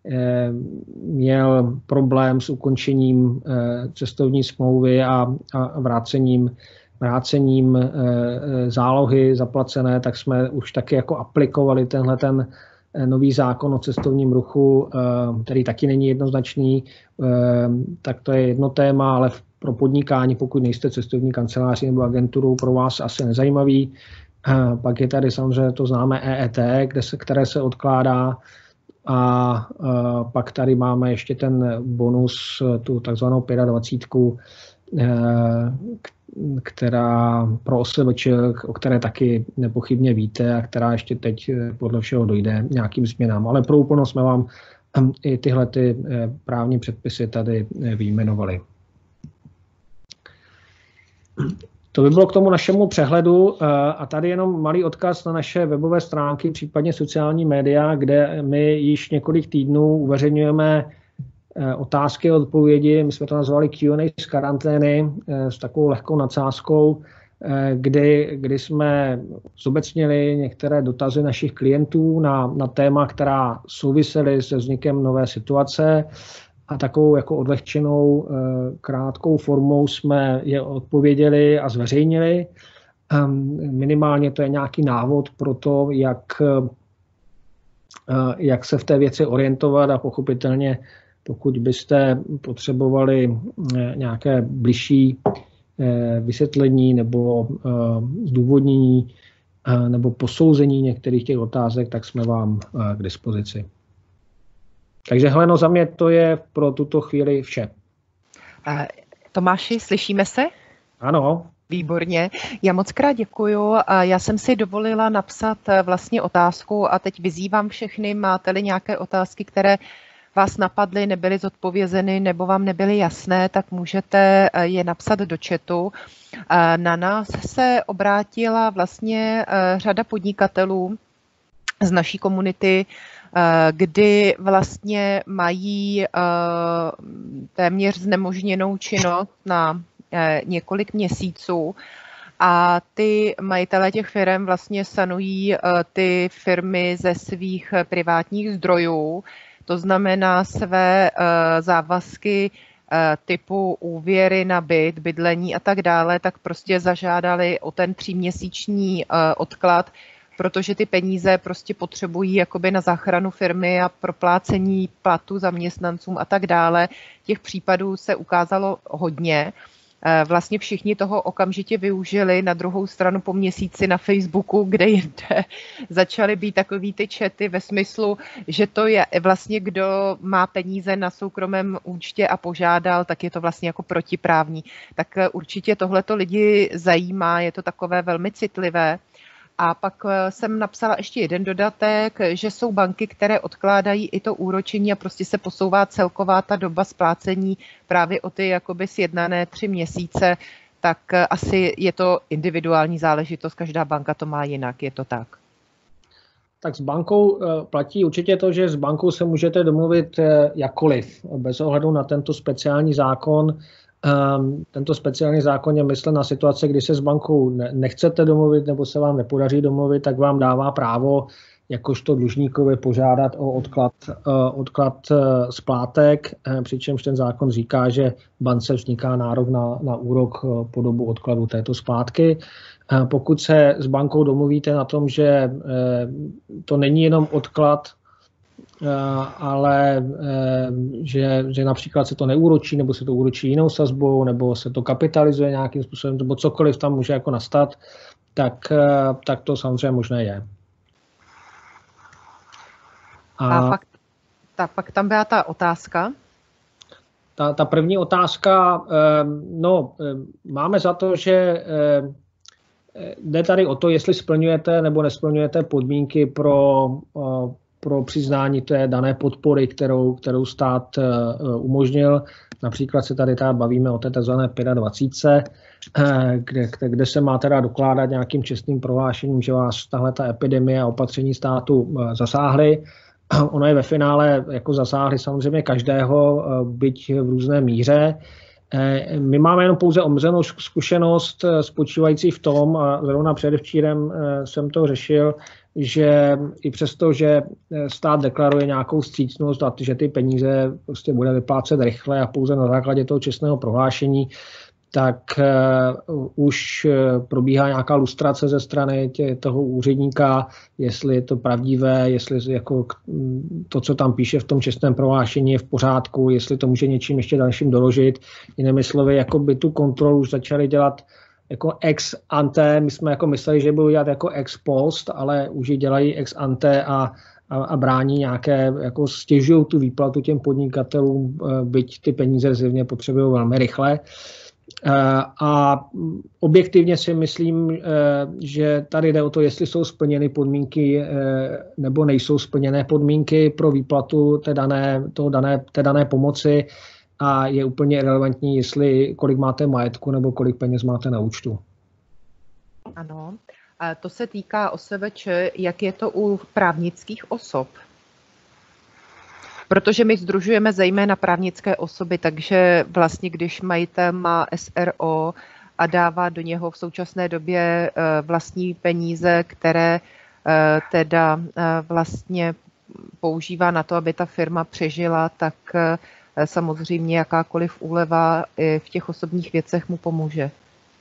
měl problém s ukončením cestovní smlouvy a, a vrácením vrácením zálohy zaplacené, tak jsme už taky jako aplikovali tenhle ten nový zákon o cestovním ruchu, který taky není jednoznačný, tak to je jedno téma, ale pro podnikání, pokud nejste cestovní kanceláří nebo agenturou, pro vás asi nezajímavý. Pak je tady samozřejmě to známé E E T, kde se, které se odkládá, a pak tady máme ještě ten bonus, tu takzvanou dvacítku pět, která pro O S V Č, o které taky nepochybně víte a která ještě teď podle všeho dojde nějakým změnám. Ale pro úplnost jsme vám i tyhle ty právní předpisy tady vyjmenovali. To by bylo k tomu našemu přehledu a tady jenom malý odkaz na naše webové stránky, případně sociální média, kde my již několik týdnů uveřejňujeme otázky a odpovědi. My jsme to nazvali Q and A z karantény s takovou lehkou nadsázkou, kdy, kdy jsme zobecnili některé dotazy našich klientů na, na téma, která souvisely se vznikem nové situace, a takovou jako odlehčenou krátkou formou jsme je odpověděli a zveřejnili. Minimálně to je nějaký návod pro to, jak, jak se v té věci orientovat, a pochopitelně pokud byste potřebovali nějaké bližší vysvětlení nebo zdůvodnění nebo posouzení některých těch otázek, tak jsme vám k dispozici. Takže Heleno, za mě to je pro tuto chvíli vše. Tomáši, slyšíme se? Ano. Výborně. Já moc krát děkuju. Já jsem si dovolila napsat vlastně otázku a teď vyzývám všechny, máte-li nějaké otázky, které vás napadly, nebyly zodpovězeny nebo vám nebyly jasné, tak můžete je napsat do chatu. Na nás se obrátila vlastně řada podnikatelů z naší komunity, kdy vlastně mají téměř znemožněnou činnost na několik měsíců a ty majitelé těch firm vlastně sanují ty firmy ze svých privátních zdrojů, to znamená své závazky typu úvěry na byt, bydlení a tak dále, tak prostě zažádali o ten tříměsíční odklad, protože ty peníze prostě potřebují jakoby na záchranu firmy a proplácení platu zaměstnancům a tak dále. Těch případů se ukázalo hodně. Vlastně všichni toho okamžitě využili, na druhou stranu po měsíci na Facebooku, kde jinde začaly být takový ty chaty ve smyslu, že to je vlastně kdo má peníze na soukromém účtě a požádal, tak je to vlastně jako protiprávní. Tak určitě tohleto lidi zajímá, je to takové velmi citlivé. A pak jsem napsala ještě jeden dodatek, že jsou banky, které odkládají i to úročení a prostě se posouvá celková ta doba splácení právě o ty jakoby sjednané tři měsíce, tak asi je to individuální záležitost, každá banka to má jinak, je to tak. Tak s bankou platí určitě to, že s bankou se můžete domluvit jakkoliv, bez ohledu na tento speciální zákon. Um, tento speciální zákon je myslen na situace, kdy se s bankou nechcete domluvit nebo se vám nepodaří domluvit, tak vám dává právo jakožto dlužníkovi požádat o odklad, uh, odklad uh, splátek, uh, přičemž ten zákon říká, že bance vzniká nárok na, na úrok uh, po dobu odkladu této splátky. Uh, pokud se s bankou domluvíte na tom, že uh, to není jenom odklad, ale že, že například se to neúročí, nebo se to úročí jinou sazbou, nebo se to kapitalizuje nějakým způsobem, nebo cokoliv tam může jako nastat, tak, tak to samozřejmě možné je. A, A pak, ta, pak tam byla ta otázka. Ta, ta první otázka, no, máme za to, že jde tady o to, jestli splňujete nebo nesplňujete podmínky pro pro přiznání té dané podpory, kterou, kterou stát uh, umožnil. Například se tady tady bavíme o té tzv. dvacet pět, uh, kde, kde se má teda dokládat nějakým čestným prohlášením, že vás tahle ta epidemie a opatření státu uh, zasáhly. Ono je ve finále jako zasáhly samozřejmě každého, uh, byť v různé míře. Uh, my máme jenom pouze omezenou zkušenost uh, spočívající v tom, a zrovna předevčírem uh, jsem to řešil, že i přesto, že stát deklaruje nějakou vstřícnost a že ty peníze prostě bude vyplácet rychle a pouze na základě toho čestného prohlášení, tak uh, už probíhá nějaká lustrace ze strany tě, toho úředníka, jestli je to pravdivé, jestli jako to, co tam píše v tom čestném prohlášení, je v pořádku, jestli to může něčím ještě dalším doložit. Jinými slovy, jako by tu kontrolu už začali dělat jako ex ante, my jsme jako mysleli, že budou dělat jako ex post, ale už ji dělají ex ante a, a, a brání nějaké, jako stěžují tu výplatu těm podnikatelům, byť ty peníze zjevně potřebují velmi rychle. A objektivně si myslím, že tady jde o to, jestli jsou splněny podmínky nebo nejsou splněné podmínky pro výplatu té dané, toho dané, té dané pomoci. A je úplně relevantní, jestli kolik máte majetku nebo kolik peněz máte na účtu. Ano, a to se týká O S V Č, jak je to u právnických osob? Protože my sdružujeme zejména právnické osoby, takže vlastně když majitel má S R O a dává do něho v současné době vlastní peníze, které teda vlastně používá na to, aby ta firma přežila, tak samozřejmě jakákoliv úleva v těch osobních věcech mu pomůže.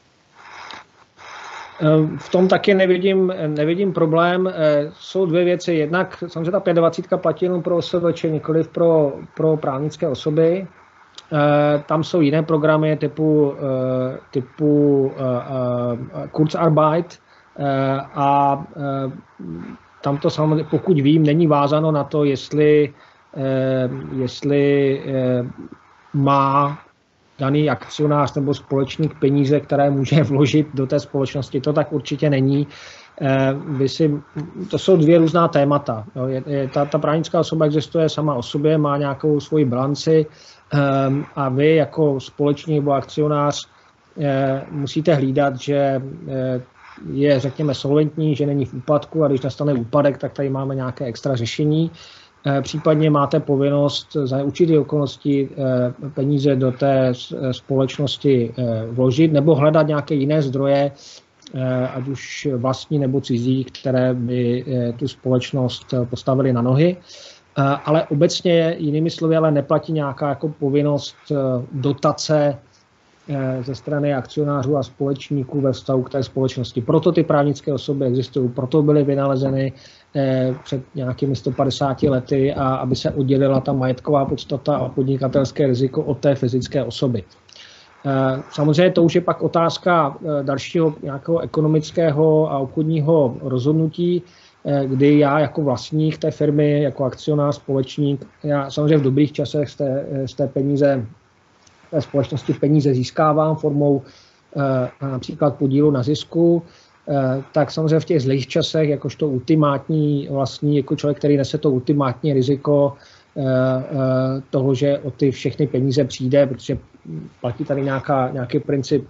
V tom taky nevidím, nevidím problém. Jsou dvě věci. Jednak samozřejmě ta dvacet pět platí jenom pro O S V Č, nikoliv pro, pro právnické osoby. Tam jsou jiné programy typu, typu Kurzarbeit a tam to samozřejmě, pokud vím, není vázáno na to, jestli jestli má daný akcionář nebo společník peníze, které může vložit do té společnosti. To tak určitě není. Vy si, to jsou dvě různá témata. Je, je, ta, ta právnická osoba existuje sama o sobě, má nějakou svoji bilanci a vy jako společník nebo akcionář musíte hlídat, že je, řekněme, solventní, že není v úpadku a když nastane úpadek, tak tady máme nějaké extra řešení. Případně máte povinnost za určité okolnosti peníze do té společnosti vložit nebo hledat nějaké jiné zdroje, ať už vlastní nebo cizí, které by tu společnost postavily na nohy. Ale obecně, jinými slovy, ale neplatí nějaká jako povinnost dotace ze strany akcionářů a společníků ve vztahu k té společnosti. Proto ty právnické osoby existují, proto byly vynalezeny před nějakými sto padesáti lety, a aby se oddělila ta majetková podstata a podnikatelské riziko od té fyzické osoby. Samozřejmě to už je pak otázka dalšího nějakého ekonomického a obchodního rozhodnutí, kdy já jako vlastník té firmy, jako akcionář, společník, já samozřejmě v dobrých časech z té, z té peníze, té společnosti peníze získávám formou například podílu na zisku, tak samozřejmě v těch zlých časech, jakožto ultimátní vlastní, jako člověk, který nese to ultimátní riziko toho, že o ty všechny peníze přijde, protože platí tady nějaká, nějaký princip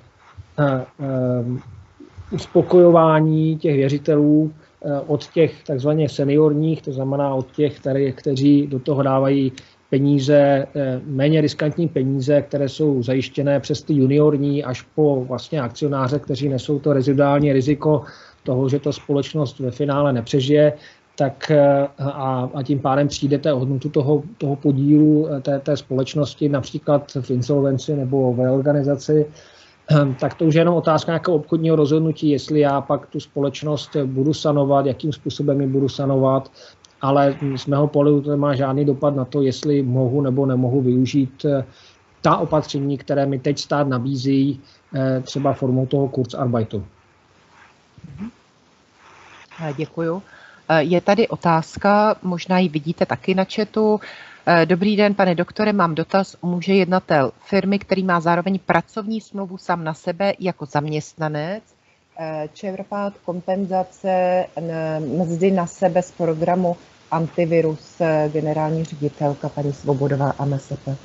uspokojování těch věřitelů od těch takzvaně seniorních, to znamená od těch, který, kteří do toho dávají peníze, méně riskantní peníze, které jsou zajištěné přes ty juniorní až po vlastně akcionáře, kteří nesou to reziduální riziko toho, že to společnost ve finále nepřežije, tak a, a tím pádem přijdete o hodnotu toho, toho podílu té, té společnosti, například v insolvenci nebo ve organizaci, tak to už je jenom otázka nějakého obchodního rozhodnutí, jestli já pak tu společnost budu sanovat, jakým způsobem ji budu sanovat, ale z mého pohledu to nemá žádný dopad na to, jestli mohu nebo nemohu využít ta opatření, které mi teď stát nabízí, třeba formou toho Kurzarbeitu. Děkuju. Je tady otázka, možná ji vidíte taky na chatu. Dobrý den, pane doktore, mám dotaz. Může jednatel firmy, který má zároveň pracovní smlouvu sám na sebe jako zaměstnanec, čerpat kompenzace mzdy na sebe z programu Antivirus, generální ředitelka paní Svobodová a M S P?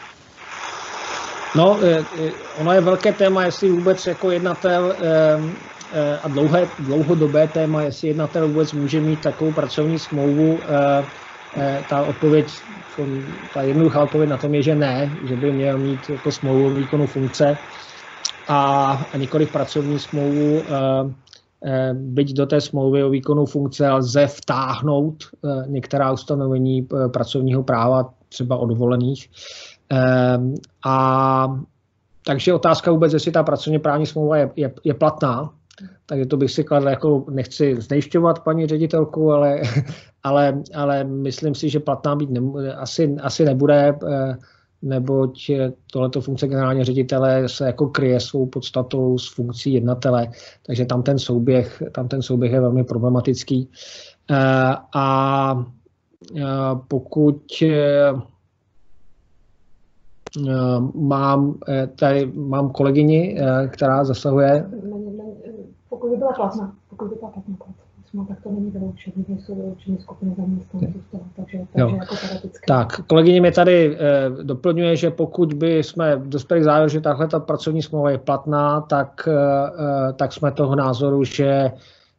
No, ono je velké téma, jestli vůbec jako jednatel a dlouhé, dlouhodobé téma, jestli jednatel vůbec může mít takovou pracovní smlouvu. Ta odpověď, ta jednoduchá odpověď na tom je, že ne, že by měl mít jako smlouvu o výkonu funkce a, a nikoliv pracovní smlouvu. Byť do té smlouvy o výkonu funkce lze vtáhnout některá ustanovení pracovního práva, třeba o dovolených. A takže otázka vůbec, jestli ta pracovně právní smlouva je, je, je platná. Takže to bych si kladl, jako nechci znejišťovat paní ředitelku, ale, ale, ale myslím si, že platná být ne, asi, asi nebude, neboť tohleto funkce generálního ředitele se jako kryje svou podstatou s funkcí jednatele, takže tam ten souběh, tam ten souběh je velmi problematický. A pokud mám, tady mám kolegyni, která zasahuje. Pokud by byla platná, pokud by byla platná smlouva, tak to není vyloučení, nejsou vyloučení skupiny zaměstnanců, takže, takže jako teoreticky. Tak, kolegyně mě tady eh, doplňuje, že pokud by jsme dospěli k závěru, že tahle ta pracovní smlouva je platná, tak, eh, tak jsme toho názoru, že eh,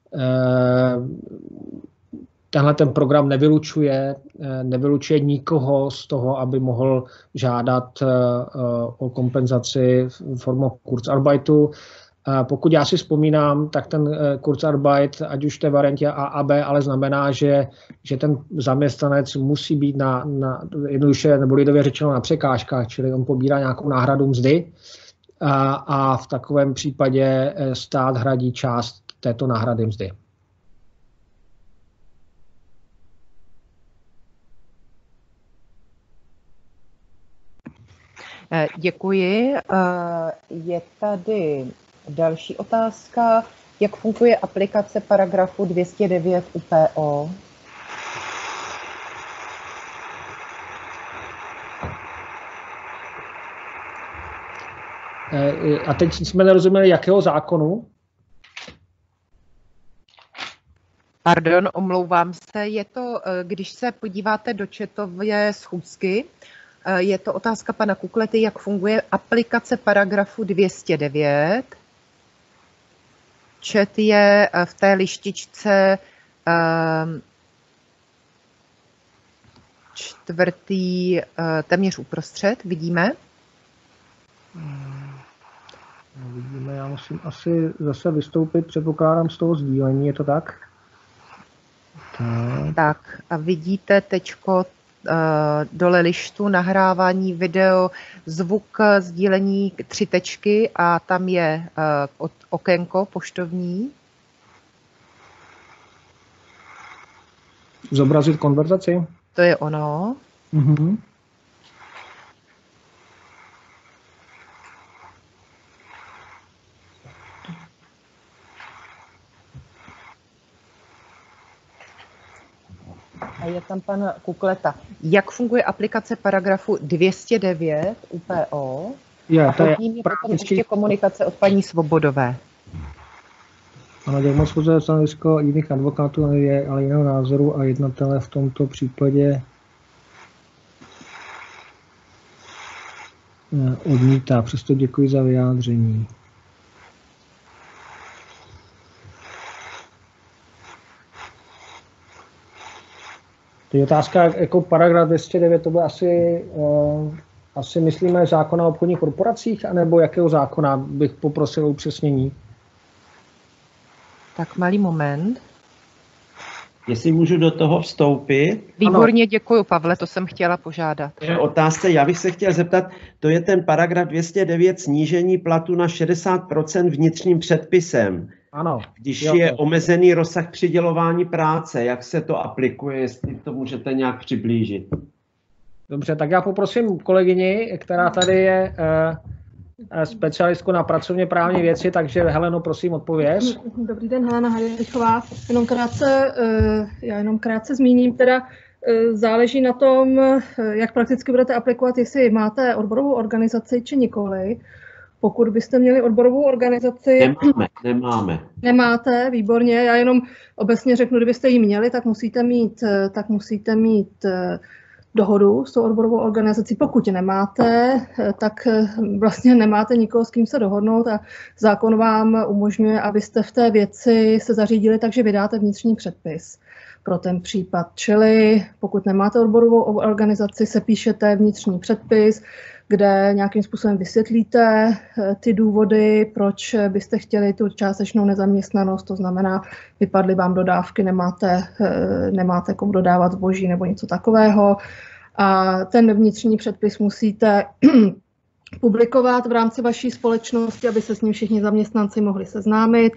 tenhle ten program nevylučuje, eh, nevylučuje nikoho z toho, aby mohl žádat eh, o kompenzaci formou Kurzarbeitu. Pokud já si vzpomínám, tak ten Kurzarbeit, ať už v té variantě A a B, ale znamená, že, že ten zaměstnanec musí být na, na jednoduše nebo lidově řečeno na překážkách, čili on pobírá nějakou náhradu mzdy a, a v takovém případě stát hradí část této náhrady mzdy. Děkuji. Je tady další otázka. Jak funguje aplikace paragrafu dvě stě devět U P O? A teď jsme nerozuměli, jakého zákonu? Pardon, omlouvám se. Je to, když se podíváte do chatově schůzky, je to otázka pana Kuklety, jak funguje aplikace paragrafu dvě stě devět. Chat je v té lištičce um, čtvrtý, uh, téměř uprostřed, vidíme? No, vidíme, já musím asi zase vystoupit, předpokládám z toho sdílení, je to tak? Tak, tak a vidíte teďko uh, dole lištu, nahrávání video, zvuk, sdílení, tři tečky a tam je uh, okénko poštovní. Zobrazit konverzaci? To je ono. Mhm. A je tam pan Kukleta. Jak funguje aplikace paragrafu dvě stě devět U P O? Je, a to je pod ním je potom prakticky... ještě komunikace od paní Svobodové. Ano, jak moc pozoruje stanovisko jiných advokátů, je ale jiného názoru a jednatele v tomto případě odmítá. Přesto děkuji za vyjádření. Teď otázka, jako paragraf dvě stě devět, to by asi, uh, asi myslíme zákona o obchodních korporacích, anebo jakého zákona bych poprosil o upřesnění? Tak malý moment. Jestli můžu do toho vstoupit. Výborně, děkuji, Pavle, to jsem chtěla požádat. Otázce, já bych se chtěl zeptat, to je ten paragraf dvě stě devět, snížení platu na šedesát procent vnitřním předpisem. Ano. Když jo, je omezený rozsah přidělování práce, jak se to aplikuje, jestli to můžete nějak přiblížit? Dobře, tak já poprosím kolegyni, která tady je uh, specialistkou na pracovně právní věci, takže Heleno, prosím, odpověz. Dobrý den, Helena Hajlichová. Jenom krátce, já jenom krátce zmíním, teda záleží na tom, jak prakticky budete aplikovat, jestli máte odborovou organizaci či nikoli. Pokud byste měli odborovou organizaci... Nemáme, nemáme. Nemáte, výborně. Já jenom obecně řeknu, kdybyste ji měli, tak musíte mít, tak musíte mít dohodu s tou odborovou organizací. Pokud nemáte, tak vlastně nemáte nikoho, s kým se dohodnout a zákon vám umožňuje, abyste v té věci se zařídili, takže vydáte vnitřní předpis pro ten případ. Čili pokud nemáte odborovou organizaci, se píšete vnitřní předpis, kde nějakým způsobem vysvětlíte ty důvody, proč byste chtěli tu částečnou nezaměstnanost, to znamená, vypadly vám dodávky, nemáte, nemáte komu dodávat zboží nebo něco takového. A ten vnitřní předpis musíte publikovat v rámci vaší společnosti, aby se s ním všichni zaměstnanci mohli seznámit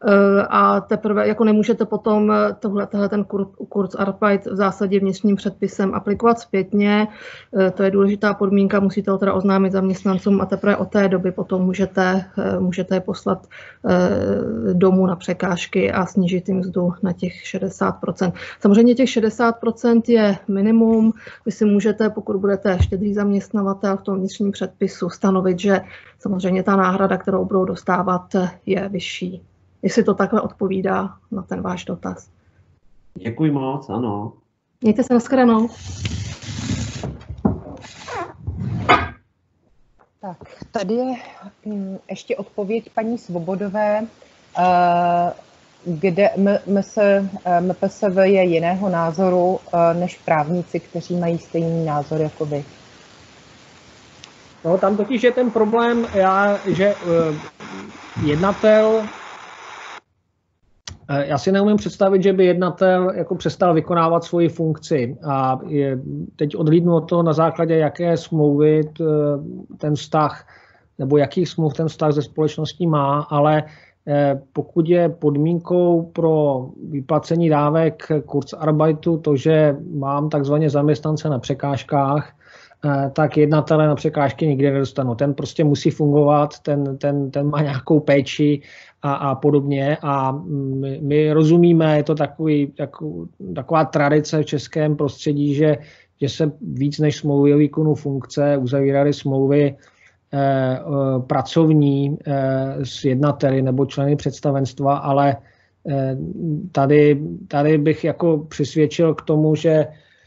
a teprve jako nemůžete potom tohle, tohle ten Kurzarbeit v zásadě vnitřním předpisem aplikovat zpětně. To je důležitá podmínka, musíte ho teda oznámit zaměstnancům a teprve od té doby potom můžete, můžete je poslat domů na překážky a snížit jim mzdu na těch šedesát procent. Samozřejmě těch šedesát procent je minimum. Vy si můžete, pokud budete štědrý zaměstnavatel v tom vnitřním předpisu, stanovit, že samozřejmě ta náhrada, kterou budou dostávat, je vyšší. Jestli to takhle odpovídá na ten váš dotaz. Děkuji moc, ano. Mějte se, nashledanou. Tak, tady je ještě odpověď paní Svobodové, kde M P S V je jiného názoru než právníci, kteří mají stejný názor jako vy. No, tam totiž je ten problém, já, že uh, jednatel, uh, já si neumím představit, že by jednatel jako přestal vykonávat svoji funkci a je, teď odhlídnu od toho na základě, jaké smlouvy t, ten vztah, nebo jakých smluv ten vztah ze společností má, ale uh, pokud je podmínkou pro vyplacení dávek Kurzarbeitu to, že mám takzvaně zaměstnance na překážkách, tak jednatelé na překážky nikdy nedostanu. Ten prostě musí fungovat, ten, ten, ten má nějakou péči a, a podobně. A my, my rozumíme, je to takový, takový, taková tradice v českém prostředí, že, že se víc než smlouvy o výkonu funkce uzavíraly smlouvy eh, pracovní eh, s jednateli nebo členy představenstva, ale eh, tady, tady bych jako přisvědčil k tomu, že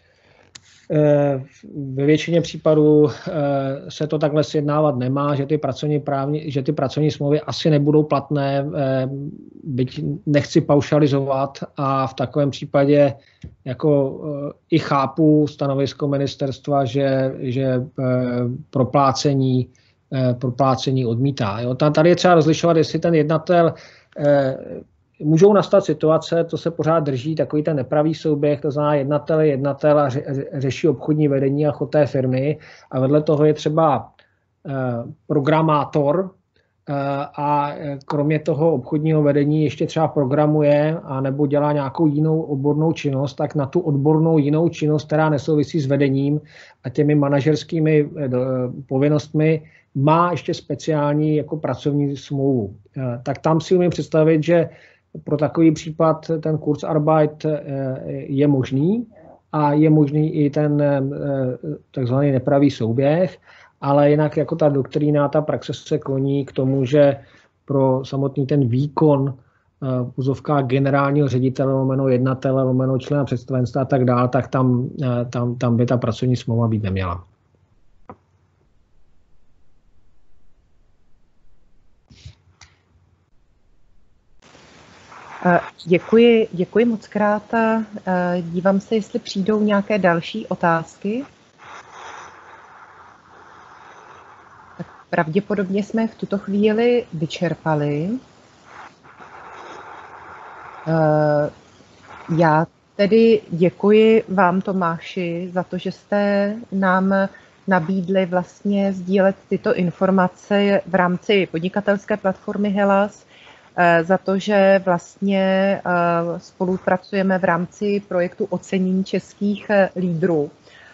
ve většině případů se to takhle sjednávat nemá, že ty pracovní, právní, že ty pracovní smlouvy asi nebudou platné, byť nechci paušalizovat a v takovém případě jako i chápu stanovisko ministerstva, že, že proplácení, proplácení odmítá. Jo? Tady je třeba rozlišovat, jestli ten jednatel můžou nastat situace, to se pořád drží, takový ten nepravý souběh, to znamená jednatel je jednatel a ře, řeší obchodní vedení a chod té firmy a vedle toho je třeba eh, programátor eh, a kromě toho obchodního vedení ještě třeba programuje a nebo dělá nějakou jinou odbornou činnost, tak na tu odbornou jinou činnost, která nesouvisí s vedením a těmi manažerskými eh, povinnostmi, má ještě speciální jako pracovní smlouvu. Eh, tak tam si umím představit, že pro takový případ ten Kurzarbeit je možný a je možný i ten takzvaný nepravý souběh, ale jinak jako ta doktrína, ta praxe se kloní k tomu, že pro samotný ten výkon v úzovkách generálního ředitele, lomeno jednatele, lomeno člena představenstva a tak dále, tak tam, tam, tam by ta pracovní smlouva být neměla. Děkuji, děkuji moc krát. Dívám se, jestli přijdou nějaké další otázky. Tak pravděpodobně jsme v tuto chvíli vyčerpali. Já tedy děkuji vám, Tomáši, za to, že jste nám nabídli vlastně sdílet tyto informace v rámci podnikatelské platformy Hellas, za to, že vlastně spolupracujeme v rámci projektu ocenění českých lídrů.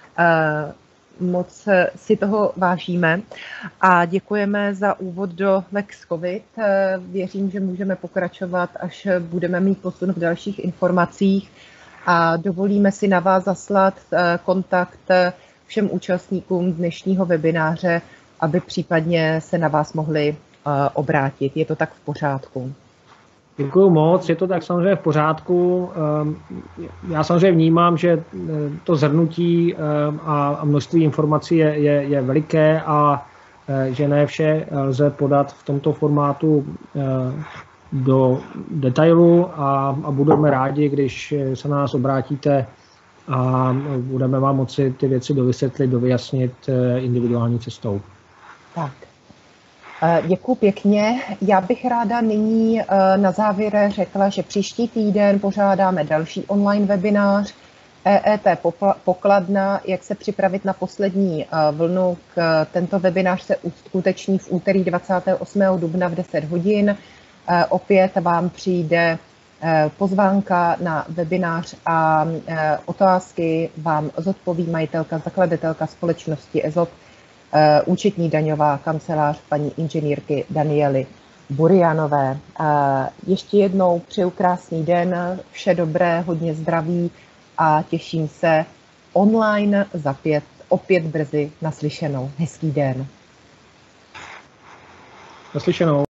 Moc si toho vážíme a děkujeme za úvod do Lex COVID. Věřím, že můžeme pokračovat, až budeme mít posun v dalších informacích a dovolíme si na vás zaslat kontakt všem účastníkům dnešního webináře, aby případně se na vás mohli obrátit. Je to tak v pořádku? Děkuji moc, je to tak samozřejmě v pořádku. Já samozřejmě vnímám, že to zhrnutí a množství informací je, je, je veliké a že ne vše lze podat v tomto formátu do detailu a, a budeme rádi, když se na nás obrátíte a budeme vám moci ty věci dovysvětlit, dovyjasnit individuální cestou. Tak. Děkuji pěkně. Já bych ráda nyní na závěr řekla, že příští týden pořádáme další online webinář E E T pokladna, jak se připravit na poslední vlnu. Tento webinář se uskuteční v úterý dvacátého osmého dubna v deset hodin. Opět vám přijde pozvánka na webinář a otázky vám zodpoví majitelka, zakladatelka společnosti E Z O P, účetní daňová kancelář paní inženýrky Daniely Burianové. Ještě jednou přeju krásný den, vše dobré, hodně zdraví a těším se online za pět, opět brzy naslyšenou. Hezký den. Naslyšenou.